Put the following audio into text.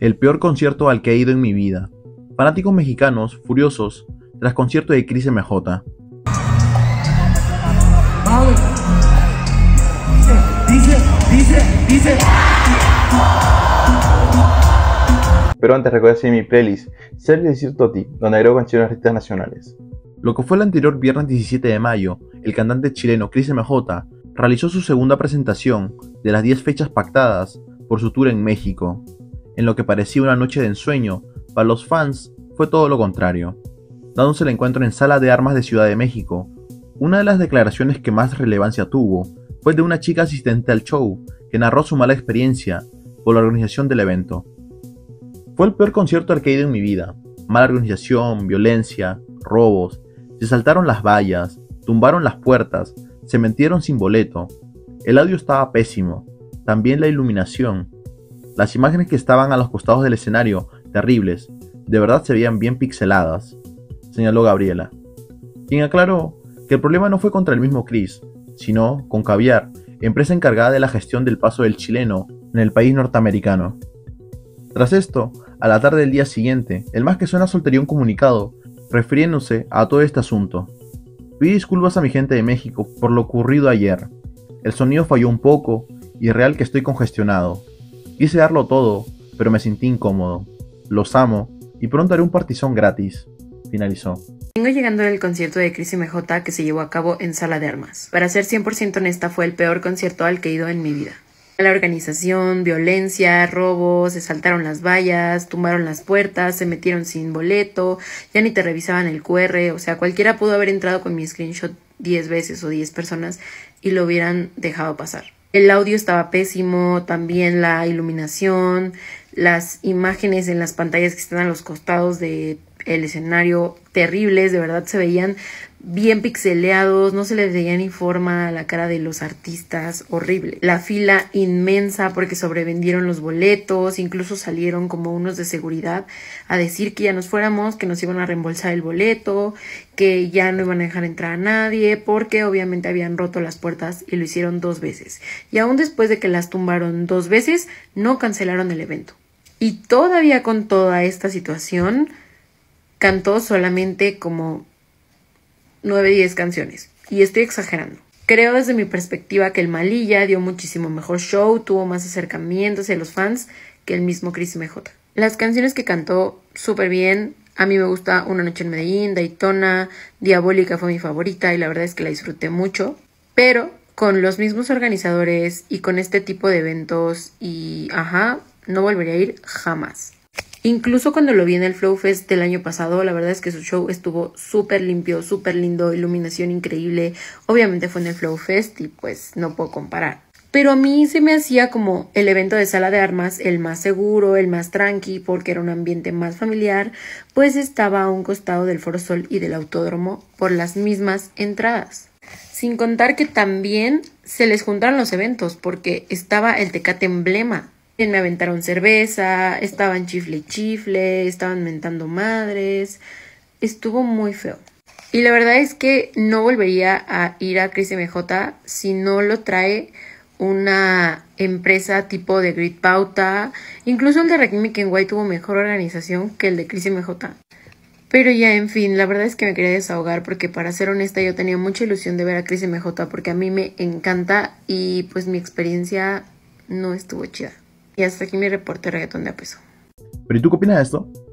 El peor concierto al que he ido en mi vida. Fanáticos mexicanos furiosos tras concierto de Chris MJ. Dice. Pero antes recuerda seguir mi playlist Ser Decir Toti, donde agrego canciones de artistas nacionales. Lo que fue el anterior viernes 17 de mayo, el cantante chileno Chris MJ realizó su segunda presentación de las 10 fechas pactadas por su tour en México. En lo que parecía una noche de ensueño, para los fans fue todo lo contrario. Dándose el encuentro en Sala de Armas de Ciudad de México, una de las declaraciones que más relevancia tuvo fue de una chica asistente al show que narró su mala experiencia por la organización del evento. Fue el peor concierto al que he ido en mi vida. Mala organización, violencia, robos, se saltaron las vallas, tumbaron las puertas, se metieron sin boleto. El audio estaba pésimo, también la iluminación. Las imágenes que estaban a los costados del escenario, terribles, de verdad se veían bien pixeladas, señaló Gabriela, quien aclaró que el problema no fue contra el mismo Chris, sino con Caviar, empresa encargada de la gestión del paso del chileno en el país norteamericano. Tras esto, a la tarde del día siguiente, el Más que Suena soltaría un comunicado refiriéndose a todo este asunto. Pedí disculpas a mi gente de México por lo ocurrido ayer. El sonido falló un poco y real que estoy congestionado. Quise darlo todo, pero me sentí incómodo. Los amo y pronto haré un partizón gratis. Finalizó. Vengo llegando del concierto de Chris MJ que se llevó a cabo en Sala de Armas. Para ser 100% honesta, fue el peor concierto al que he ido en mi vida. La organización, violencia, robos, se saltaron las vallas, tumbaron las puertas, se metieron sin boleto, ya ni te revisaban el QR, o sea, cualquiera pudo haber entrado con mi screenshot 10 veces o 10 personas y lo hubieran dejado pasar. El audio estaba pésimo, también la iluminación, las imágenes en las pantallas que están a los costados del escenario terribles, de verdad se veían bien pixeleados, no se les veía ni forma a la cara de los artistas, horrible. La fila inmensa porque sobrevendieron los boletos, incluso salieron como unos de seguridad a decir que ya nos fuéramos, que nos iban a reembolsar el boleto, que ya no iban a dejar entrar a nadie, porque obviamente habían roto las puertas y lo hicieron 2 veces. Y aún después de que las tumbaron 2 veces, no cancelaron el evento. Y todavía con toda esta situación, cantó solamente como 9-10 canciones. Y estoy exagerando. Creo desde mi perspectiva que el Malilla dio muchísimo mejor show, tuvo más acercamientos hacia los fans que el mismo Chris MJ. Las canciones que cantó súper bien. A mí me gusta Una Noche en Medellín, Daytona, Diabólica fue mi favorita y la verdad es que la disfruté mucho. Pero con los mismos organizadores y con este tipo de eventos y no volvería a ir jamás. Incluso cuando lo vi en el Flow Fest del año pasado, la verdad es que su show estuvo súper limpio, súper lindo, iluminación increíble. Obviamente fue en el Flow Fest y pues no puedo comparar. Pero a mí se me hacía como el evento de Sala de Armas el más seguro, el más tranqui, porque era un ambiente más familiar, pues estaba a un costado del Foro Sol y del Autódromo por las mismas entradas. Sin contar que también se les juntaron los eventos, porque estaba el Tecate Emblema. Me aventaron cerveza, estaban chifle y chifle, estaban mentando madres, estuvo muy feo. Y la verdad es que no volvería a ir a Chris MJ si no lo trae una empresa tipo de Grid Pauta. Incluso el de Rakim Kenway tuvo mejor organización que el de Chris MJ. Pero ya, en fin, la verdad es que me quería desahogar porque para ser honesta yo tenía mucha ilusión de ver a Chris MJ porque a mí me encanta y pues mi experiencia no estuvo chida. Y hasta aquí mi reporte de Reggaetón de a peso. ¿Pero y tú qué opinas de esto?